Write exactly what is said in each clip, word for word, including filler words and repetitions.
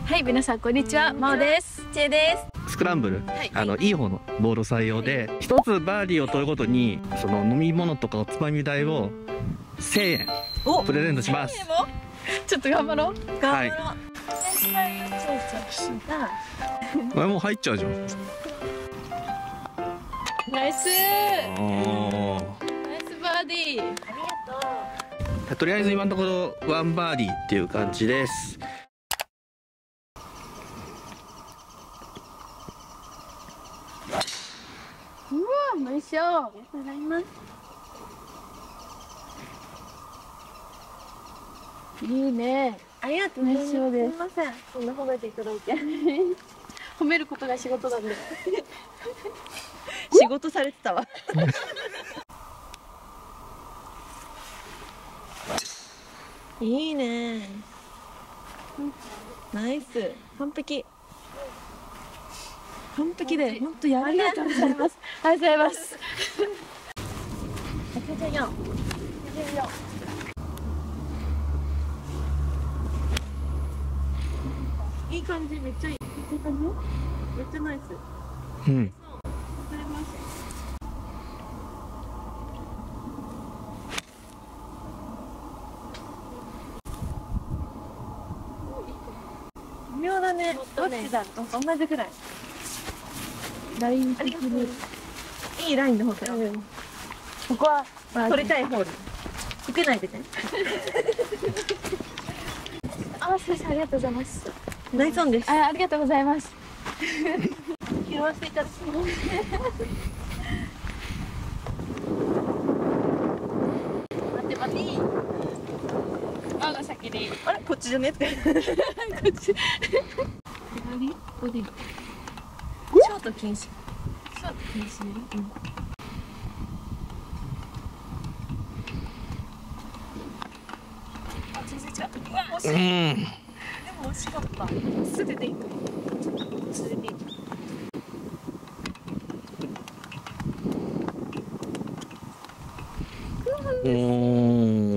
はい、皆さんこんにちは、まおです。 ちえです。 スクランブル、はい、あのいい方のボール採用で、一、はい、つバーディーを取るごとにその飲み物とかおつまみ代をせんえんプレゼントします。 ちょっと頑張ろう。 頑張ろう。 はい、もう入っちゃうじゃん。 ナイスー。ナイスバーディー。ありがとう。とりあえず今のところワンバーディーっていう感じです。 うわ、おいしょ。ありがとうございます。いいね。 ありがとうございます。すみません。 そんな褒めていただいて。褒めることが仕事なんで。 仕事されてたわ。いいね。ナイス。完璧。完璧で、本当やるね。 ありがとうございます。ありがとうございます。 ひゃくじゅうよん。いい感じ、めっちゃいい。いい感じ？めっちゃナイス。 うん。 微妙だね。どっちだと同じぐらい。 ライン的にいいラインの方から。うん、ここは取りたいホール。受けないでね。 あ、すみません、ありがとうございます。 ナイスオンです。 あ、ありがとうございます。 拾わせていただきます。待って待っていい。 あが先に。 あれこっちじゃねって。こっち。左ボディ。ショート禁止。ショート禁止ね。うん。あ、全然違う。うわ、惜しい。 うん。 でも惜しかった。すぐでいく。それでいい。 うん。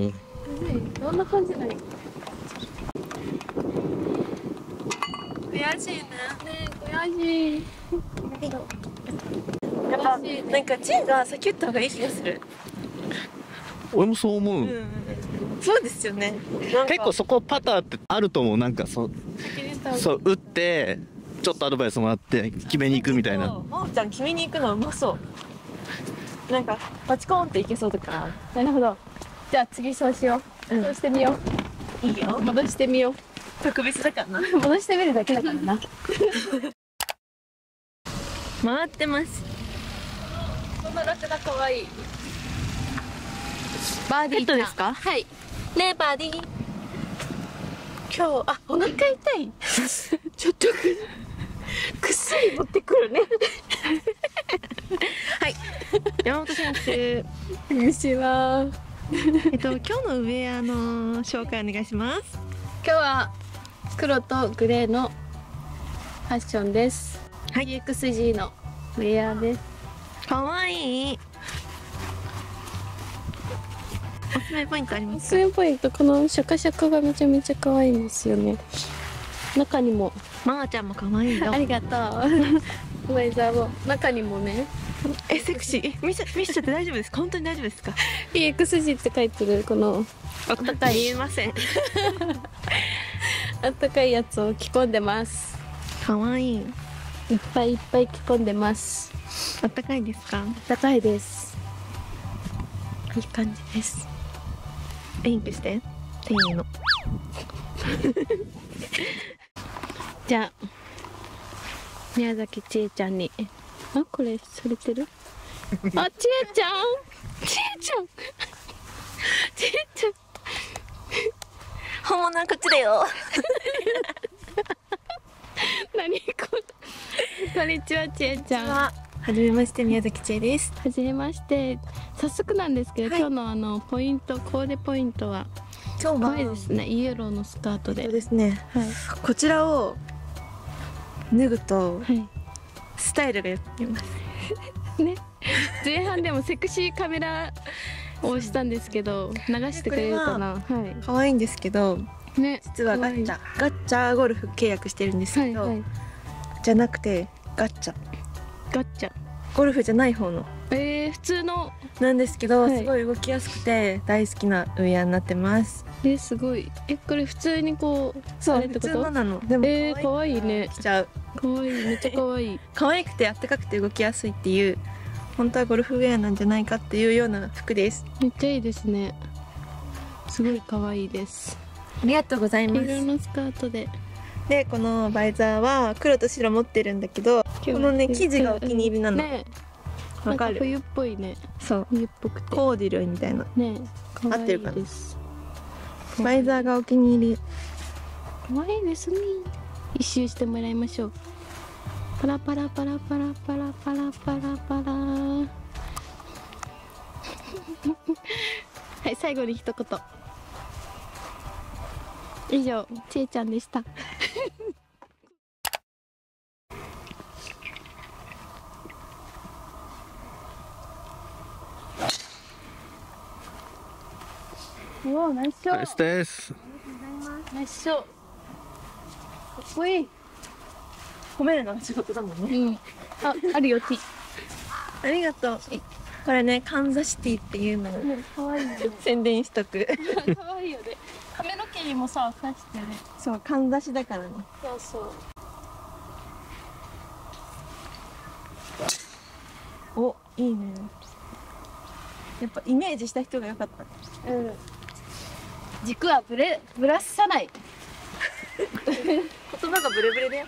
どんな感じなの？ 悔しいね。 ね、悔しい。 やっぱなんかチェが先打った方がいい気がする。 俺もそう思う。 うん、そうですよね。 結構そこパターってあると思う。なんかそうそう打ってちょっとアドバイスもらって決めに行くみたいな。 まおちゃん決めに行くのうまそう。なんかパチコーンっていけそうだから。 なるほど。じゃあ次そうしよう。うん、そうしてみよう。いいよ。 戻してみよう。 特別だからな。 戻してみるだけだからな。 回ってます。 こんなラクダ可愛い。バーディーヘッドですか？ はい。 ねえバーディー。今日あお腹痛い。ちょっとくっすり持ってくるね。はい。山本選手。 こんにちは。 えっと今日のウェアの紹介お願いします。 今日は黒とグレーのファッションです。はい。イーエックスジー のウェアです。 かわいい。おすすめポイントありますか？ おすすめポイント、このシャカシャカがめちゃめちゃ可愛いんですよね。中にもまーちゃんも可愛いよ。 ありがとう。ウェザーも中にもね。 え、セクシー。え、見せ見せちゃって大丈夫ですか？本当に大丈夫ですか？ イーエックスジー って書いてるこのあったかい言えません。 あったかいやつを着込んでます。 可愛い。 いっぱいいっぱい着込んでます。 あったかいですか？ あったかいです。いい感じです。 ウインクして店員の。 じゃあ宮崎千恵ちゃんに、あ、これされてる？あ、千恵ちゃん、千恵ちゃん、千恵ちゃん。 本物はこっちだよ。 何これ。こんにちは、千恵ちゃん。 はじめまして、宮崎千恵です。 はじめまして。早速なんですけど、はい、今日のあのポイント、コーデポイントは。今日は可愛いですね。イエローのスカートで。 そうですね。はい。こちらを脱ぐと、はい、スタイルがよく見えます。 ね。前半でもセクシーカメラをしたんですけど、流してくれるかな。はい。 可愛いんですけど、 ね、 実はガッチャガッチャゴルフ契約してるんですけど、 はいはい。 じゃなくてガッチャガッチャ。 ゴルフじゃない方のえー、普通の。 なんですけど、 はいすごい動きやすくて大好きなウェアになってます。 えー、すごい。え、これ普通にこう。 そう普あれってこと通のなの。でもえー、かわいいね。 着ちゃう。 かわいい、めっちゃかわいい。 可愛くてあったかくて動きやすいっていう本当はゴルフウェアなんじゃないかっていうような服です。 めっちゃいいですね。すごいかわいいです。 ありがとうございます。 色のスカートで。 でこのバイザーは黒と白持ってるんだけど、このね生地がお気に入りなの。 ね、 わかる？ なん冬っぽいね。 そう冬っぽくて。 コーデュロイみたいな。 ね、かわいい合ってるかなです。 バイザーがお気に入り。 かわいいですね。一周してもらいましょう。パラパラパラパラパラパラパラパラ。はい、最後に一言。以上、ちえちゃんでした。うわ、ナイスショナイスです。 ナイスショー。かっこいい。 褒めるのが仕事だもんね。 うん。あ、あるよ、T。 ありがとう。これねカンザシティっていうのをね、かわいいよね。 宣伝しとく。 かわいいよね。髪の毛にもさ、刺してね。 そうかんざしだからね。 そうそう。 おいいね。やっぱイメージした人が良かった。 うん。軸はぶれ、ぶらさない。 言葉がブレブレだよ。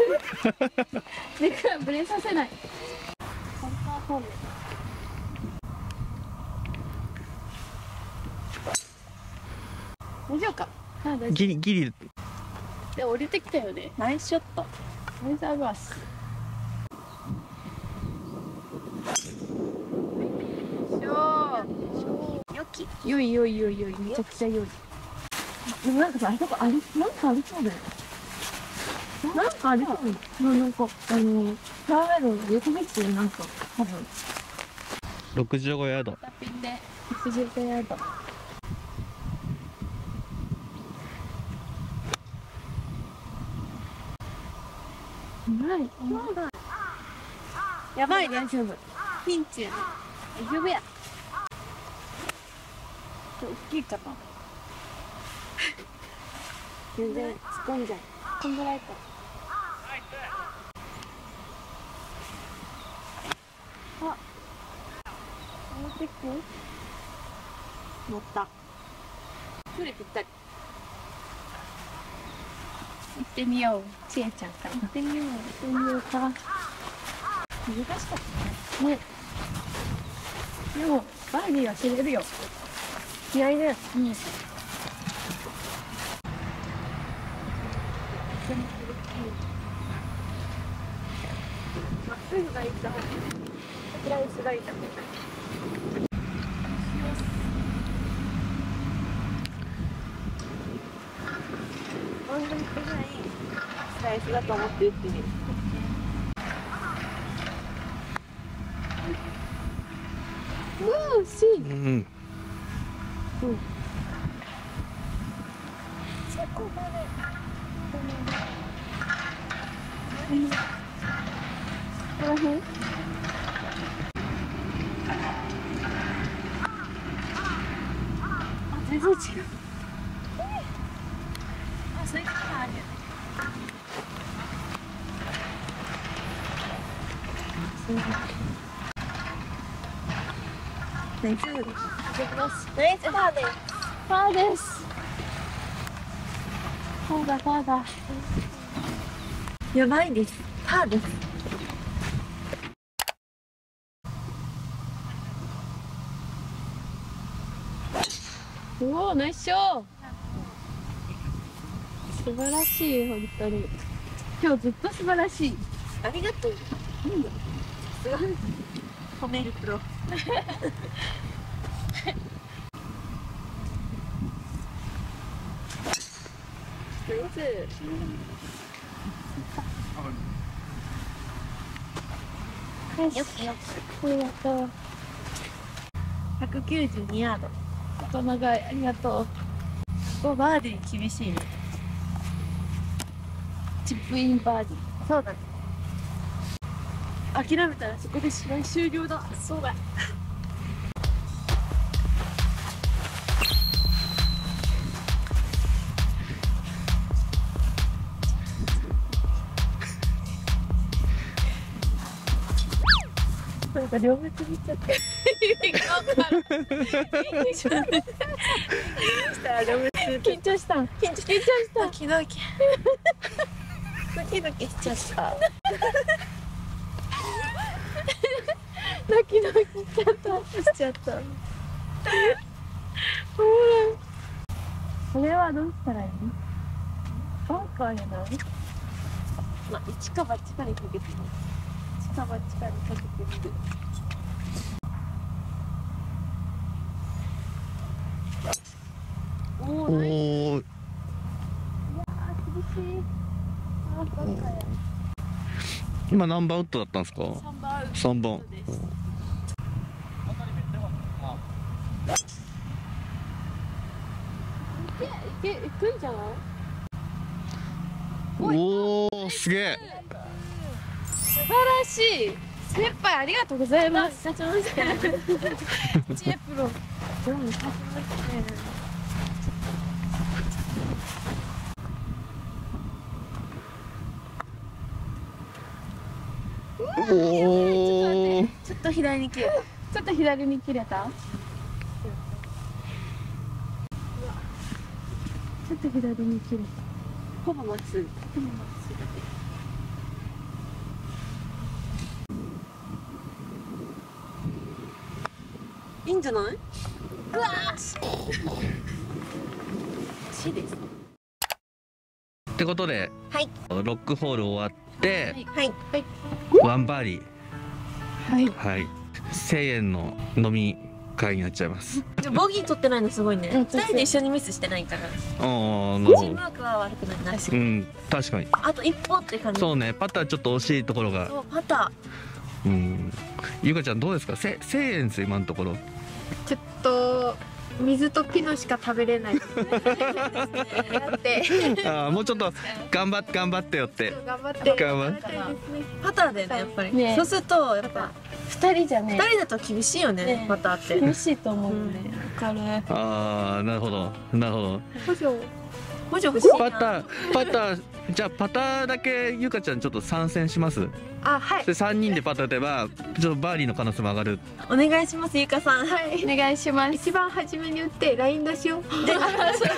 軸はぶれさせない。本当はそうね。大丈夫か。あ、大丈ギリギリ。 夫。で、降りてきたよね。 ナイスショット。 ナイスアバス。 よき。 よいよいよいよい、めちゃくちゃよい。 でもなんかさ、あれとかあり、なんかありそうだよ。なんかありそうだよ。なんか、あの、フェアウェイの横道になんか、多分。 ろくじゅうごヤード。 タピンでろくじゅうごヤード。うまい。 やばいね。 大丈夫。ピンチやね。大丈夫や。ちょっと大きいかな。全然突っ込んじゃう。突っ込んでられた。あ、持ってく？乗った。距離ぴったり。行ってみよう。ちえちゃんから。行ってみよう。行ってみようか。難しかったね。ね。でも、バーディーは知れるよ。 気合いね。 うん。 まっすぐがいいと。スライスがいいと。本当にくらいスライスだと思って打ってみる。 うわ、しい。 うん。 うん。 そこまで。 この辺？あ、全然違う。 あ、そういうことあるよね。ナイス。ナイスパーです。 パーです。パーだ、パーだ。 やばいです。パーです。 うおー、ナイスショー。素晴らしい、本当に。今日ずっと素晴らしい。 ありがとう。 なんだ。 すごい。褒めるプロ。 ナイス。よし、 よくよありがとう。 ひゃくきゅうじゅうにヤード。 音長い、ありがとう。 こバーディー厳しいね。 チップインバーディー。 そうだね。諦めたらそこで試合終了だ。そうだ。なんか両目つぶっちゃって。緊張した。緊張した。ドキドキ。ドキドキしちゃった。ドキドキしちゃった。しちゃった。ほら。これはどうしたらいい？バンカーやな。まあ、一か八かにかけてみる。一か八かにかけてみる。おお、ナイス。いやー、厳しい。あー、バンカーや。 今何番ウッドだったんですか？ 三番。 三番。 いけ、いくんじゃない？ おお、すげえ。 素晴らしい。先輩ありがとうございます。立ちまして。知恵プロ。どうも立ちまして。 おお。 ちょっと左に切れた。ちょっと左に切れた。ちょっと左に切れた。ほぼまっすぐ。ほぼまっすぐ。いいんじゃない？うわー。惜しいです。 ってことで、 はい。 ロックホール終わって、 はい。はい。 ワンバーディー。 はい。 はい。せんえんの飲み会になっちゃいます。 ボギー取ってないのすごいね。二人で一緒にミスしてないから。 ああ、なるほど。 チームワークは悪くない。 うん、確かに。 あと一歩って感じ。 そうね、パターちょっと惜しいところが。 そう、パター。うん。ゆかちゃんどうですか？せ、せんえんです今のところ。 ちょっと水とピノしか食べれない。だってああ、もうちょっと頑張って頑張ってよって。 頑張って頑張ってパターだよね、やっぱり、 ね、 そうするとやっぱ二人じゃね、 二人だと厳しいよね、ね、パターって厳しいと思うね。わ、うん、かる。 ああ、なるほどなるほど。 補助補助欲しいな。 パターパターじゃあパターだけゆかちゃんちょっと参戦します。 あ、はい。 でさんにんでパター打てばちょっとバーディーの可能性も上がる。 お願いします、ゆかさん。 はい、お願いします。 一番初めに打ってライン出しを。で、やっ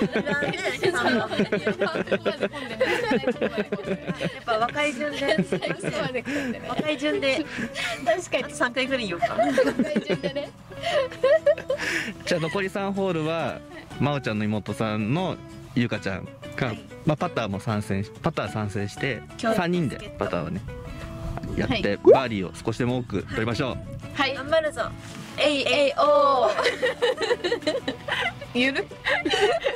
ぱ若い順で若い順で確かにさんかいぐらい言おうか。若い順でね。 じゃあ残りさんホールはまおちゃんの妹さんのゆかちゃんが、はい、まあパターも参戦パター参戦してさんにんでパターはねやって、はい、バーディーを少しでも多く取りましょう。 はい、頑張るぞ。えいえいおー。ゆる